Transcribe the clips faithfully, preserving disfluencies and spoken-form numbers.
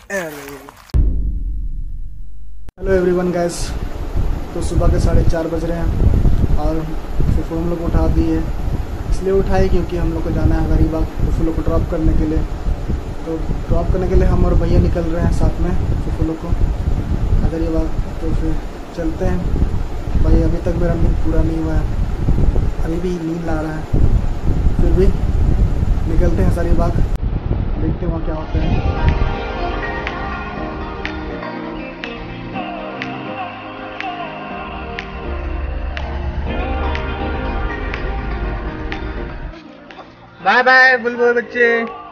Hello everyone guys, तो सुबह के साढ़े चार बज रहे हैं और फुफू हम लोग को उठा दिए। इसलिए उठाए क्योंकि हम लोग को जाना है हजारीबाग फुफू लोग को ड्रॉप करने के लिए। तो ड्रॉप करने के लिए हम और भैया निकल रहे हैं साथ में फुफू लोग को हजारीबाग। तो फिर चलते हैं। भाई अभी तक मेरा नींद पूरा नहीं हुआ है, अभी भी नींद आ रहा है, फिर भी निकलते हैं हजारीबाग, देखते हैं वहाँ क्या होता है। बाय बाय बुलबुल बच्चे,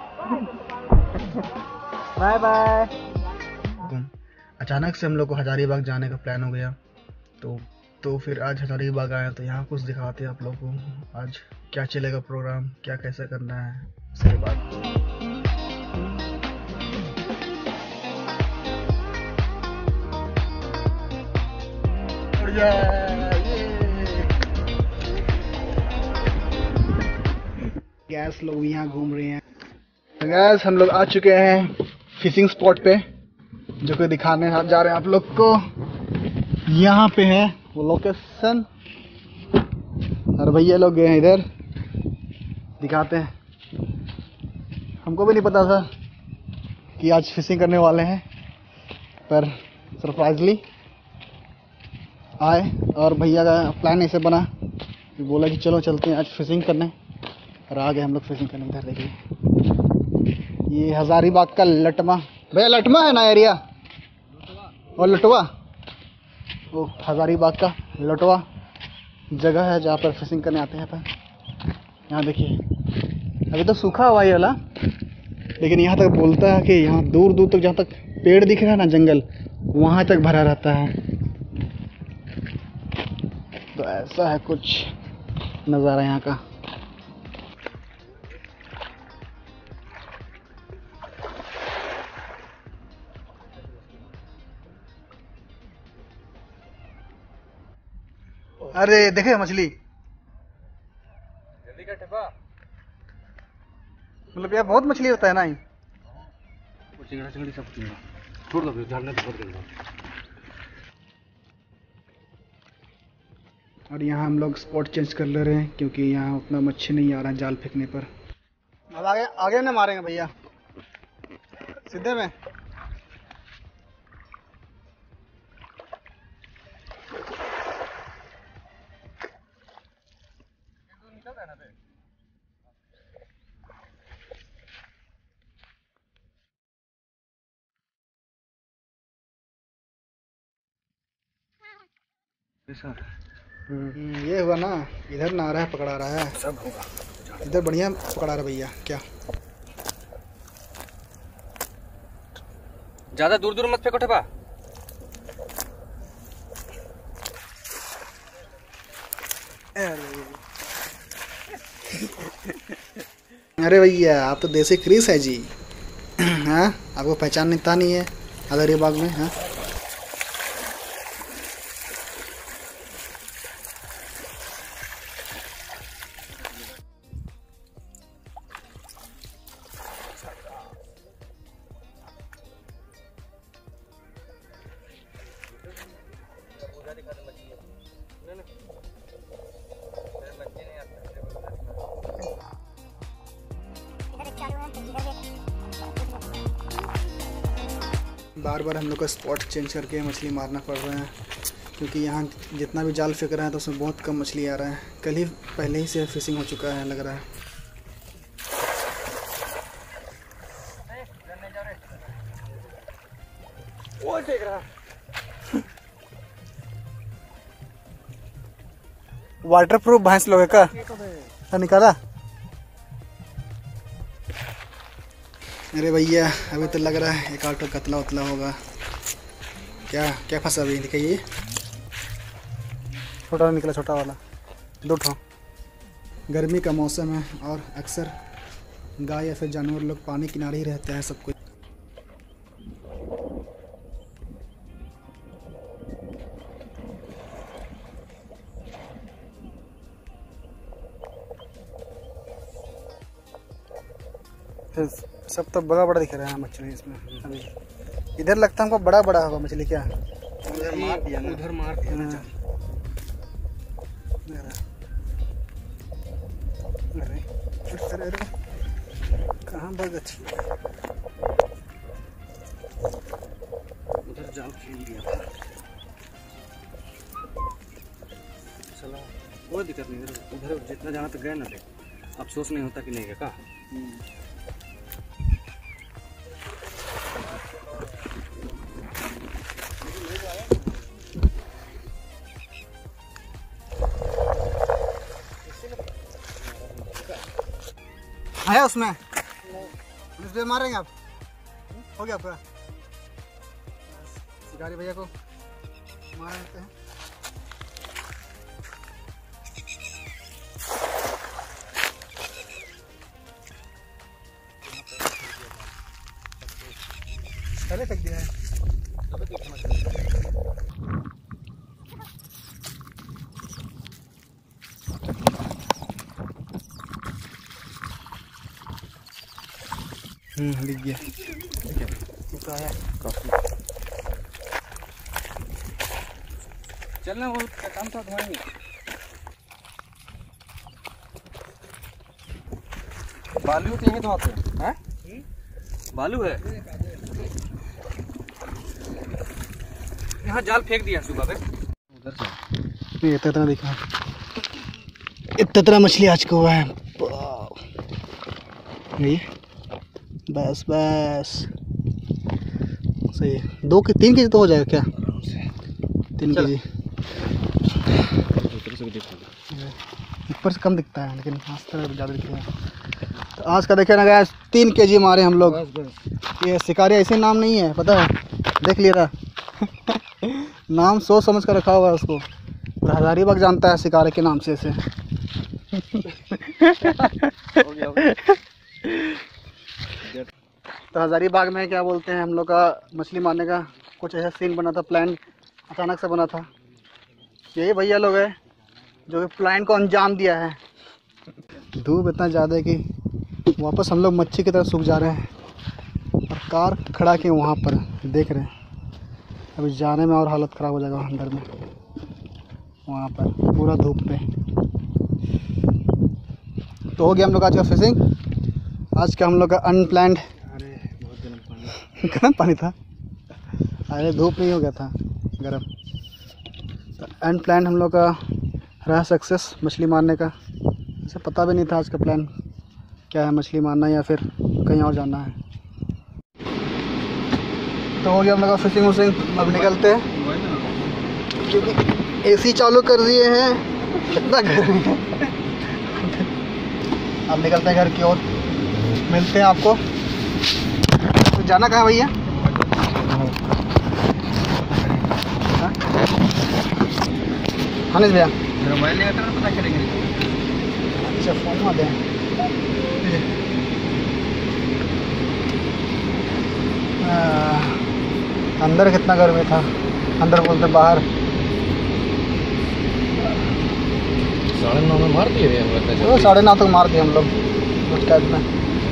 बाय बाय। अचानक से हम लोग को हजारीबाग जाने का प्लान हो गया, तो तो फिर आज हजारीबाग आए तो यहाँ कुछ दिखाते हैं आप लोगों को आज क्या चलेगा प्रोग्राम, क्या कैसे करना है उसके बाद। गैस लोग यहाँ घूम रहे हैं। तो गैस हम लोग आ चुके हैं फिशिंग स्पॉट पे, जो कि दिखाने जा रहे हैं आप लोग को। यहाँ पे है वो लोकेशन और भैया लोग गए हैं इधर, दिखाते हैं। हमको भी नहीं पता था कि आज फिशिंग करने वाले हैं, पर सरप्राइजली आए और भैया का प्लान ऐसे बना कि बोला कि चलो चलते हैं आज फिशिंग करने, और आ गए हम लोग फिशिंग करने। इधर देखिए, ये हजारीबाग का लटमा, भैया लटमा है ना एरिया, और लटवा, वो हजारीबाग का लटवा जगह है जहाँ पर फिशिंग करने आते हैं। पर यहाँ देखिए अभी तो सूखा हुआ ही वाला, लेकिन यहाँ तक बोलता है कि यहाँ दूर दूर तक जहाँ तक पेड़ दिख रहा है ना, जंगल, वहाँ तक भरा रहता है। तो ऐसा है कुछ नज़ारा यहाँ का। अरे देखे मछली, मतलब यार बहुत मछली होता है ना। चिंगड़ा चिंगड़ी सब छोड़ दो, झाड़ने तो बहुत गंदा। और यहाँ हम लोग स्पॉट चेंज कर ले रहे हैं क्योंकि यहाँ उतना मच्छी नहीं आ रहा है जाल फेंकने पर। अब आगे आगे ना मारेंगे भैया, सीधे में। ये हुआ ना, इधर ना आ रहा है, पकड़ा रहा है, सब होगा इधर बढ़िया पकड़ा रहा भैया। क्या ज्यादा दूर दूर मत फेंको ठेपा। अरे भैया आप तो देसी क्रिस है जी। हाँ, आपको पहचान नहीं था नहीं है हजारीबाग में। हाँ बार बार हम लोग का स्पॉट चेंज करके मछली मारना पड़ रहा है, क्योंकि यहाँ जितना भी जाल फेंक रहा है तो उसमें बहुत कम मछली आ रहा है। कल ही पहले ही से फिशिंग हो चुका है लग रहा है। वो फेंक रहा वाटर प्रूफ भैंस लोगे का निकाला। अरे भैया अभी तो लग रहा है एक आटो कतला उतला होगा। क्या क्या फंसा अभी दिखाइए। छोटा निकला, छोटा वाला दो ठो। गर्मी का मौसम है और अक्सर गाय या फिर जानवर लोग पानी किनारे ही रहते हैं सब कुछ। सब तो बड़ा बड़ा दिख रहा है मछली इसमें अभी। इधर लगता है हमको बड़ा बड़ा होगा मछली क्या? उधर मार दिया ना, उधर मार दिया ना। अरे अरे कहाँ भाग अच्छी उधर जाल खेल दिया था। चलो कोई दिक्कत नहीं, उधर उधर जितना जाना तो गए ना थे, अफसोस नहीं होता कि नहीं गया का। है उसमें इसलिए मारेंगे आप। हो गया आपका शिकारी भैया को मार देते हैं। पहले फेंक दिया है। हम्म दिख गया, तो आया काफी। चलना वो काम था तुम्हारे। बालू चाहिए तो वहाँ पे हैं? बालू है यहाँ, जाल फेंक दिया सुबह पे उधर से। ये इतना देखा, इतना मछली आज को हुआ है। ये बस बस सही है। दो के तीन के जी तो हो जाएगा क्या? तीन के जी ऊपर से कम दिखता है लेकिन आज तक ज़्यादा दिख रहा है। तो आज का देखे ना गया तीन के जी मारे हम लोग। ये शिकारी ऐसे नाम नहीं है, पता है, देख लिया था। नाम सोच समझ कर रखा हुआ है उसको। हजारीबाग जानता है शिकारी के नाम से इसे। तो हजारीबाग में क्या बोलते हैं हम लोग का मछली मारने का कुछ ऐसा सीन बना था, प्लान अचानक से बना था। यही भैया लोग हैं जो कि प्लान को अंजाम दिया है। धूप इतना ज़्यादा है कि वापस हम लोग मच्छी की तरफ सूख जा रहे हैं और कार खड़ा के वहाँ पर देख रहे हैं। अभी जाने में और हालत ख़राब हो जाएगा अंदर में, वहाँ पर पूरा धूप पे। तो हो गया हम लोग आज का फिशिंग। आज का हम लोग का अनप्लान्ड, गर्म पानी था, अरे धूप नहीं हो गया था गर्म। तो अनप्लान्ड हम लोग का रहा सक्सेस मछली मारने का। ऐसे पता भी नहीं था आज का प्लान क्या है, मछली मारना या फिर कहीं और जाना है। तो हो गया हम लोग का फिशिंग वशिंग। अब निकलते हैं क्योंकि एसी चालू कर दिए हैं, कितना गर्मी है। अब निकलते हैं घर की ओर, मिलते हैं आपको। तो जाना कहाँ भैया? हनीश भैया मोबाइल लेगा तो पता चलेगा। अच्छा फोन में दें। अंदर कितना गर्मी था, अंदर बोलते बाहर। साढ़े नौ में मार दिए, तो साढ़े नौ तक मार दिए हम लोग उस टाइप में।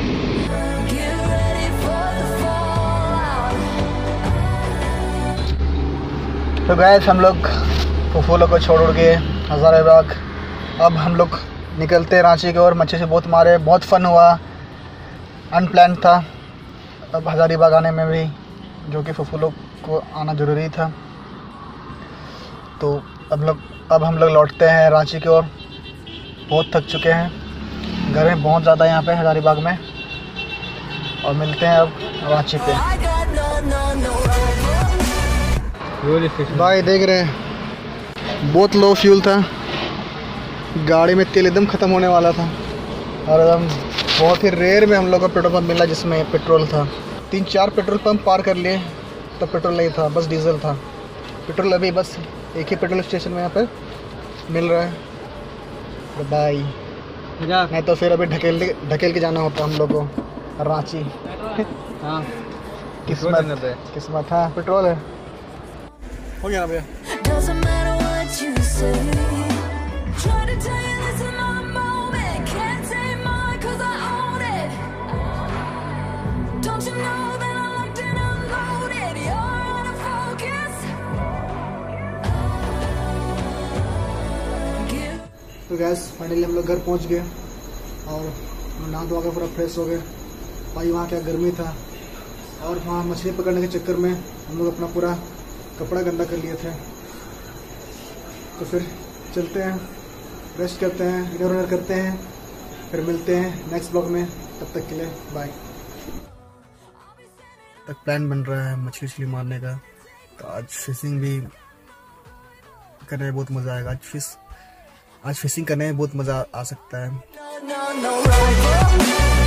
तो गैस हम लोग फूफूलों को छोड़ उड़ के हजारीबाग अब हम लोग निकलते हैं रांची की ओर। मच्छी से बहुत मारे, बहुत फन हुआ, अनप्लान था। अब हजारीबाग आने में भी जो कि फूफूलों को आना ज़रूरी था। तो अब लोग अब हम लोग लौटते हैं रांची की ओर। बहुत थक चुके हैं, गर्मी बहुत ज़्यादा यहाँ पे हजारीबाग में। और मिलते हैं अब रांची पे। भाई देख रहे हैं बहुत लो फ्यूल था, गाड़ी में तेल एकदम ख़त्म होने वाला था। और एकदम बहुत ही रेयर में हम लोग को पेट्रोल पंप मिला जिसमें पेट्रोल था। तीन चार पेट्रोल पंप पार कर लिए तो पेट्रोल नहीं था, बस डीजल था। पेट्रोल अभी बस एक ही पेट्रोल स्टेशन में यहाँ पर मिल रहा है। तो भाई नहीं तो फिर अभी ढकेल ढकेल के जाना होता हम लोग को रांची। हाँ किस्मत किस्मत हाँ पेट्रोल है। हो गया ना भैया? तो गैस फाइनली हम लोग घर पहुंच गए और नहा धोआ कर पूरा फ्रेश हो गए। भाई वहाँ क्या गर्मी था, और वहाँ मछली पकड़ने के चक्कर में हम लोग अपना पूरा कपड़ा गंदा कर लिए थे। तो फिर चलते हैं, रेस्ट करते हैं, इधर उधर करते हैं, फिर मिलते हैं नेक्स्ट ब्लॉग में। तब तक के लिए बाय। तक प्लान बन रहा है मछली उछली मारने का, तो आज फिशिंग भी करने में बहुत मज़ा आएगा। आज फिश आज फिशिंग करने में बहुत मज़ा आ सकता है।